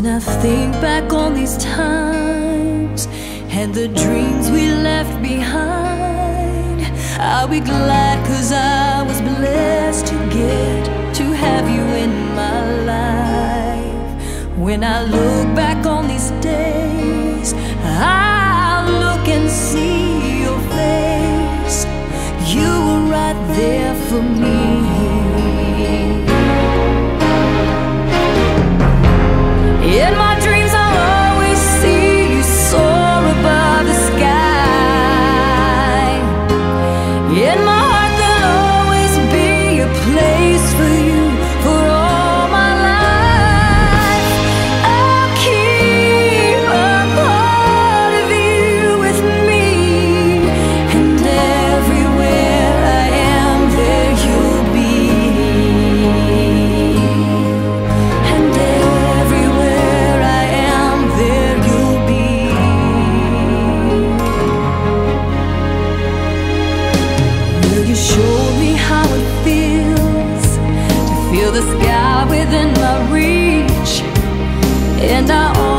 When I think back on these times and the dreams we left behind, I'll be glad 'cause I was blessed to get to have you in my life. When I look back on these days, I'll look and see your face. You were right there for me. In my dreams I'll always see you soar above the sky. In my heart there'll always be a place for you for all my life. I'll keep a part of you with me, and everywhere I am there you'll be. And everywhere I am there you'll be. Will you show me how it feels to feel the sky within my reach? And I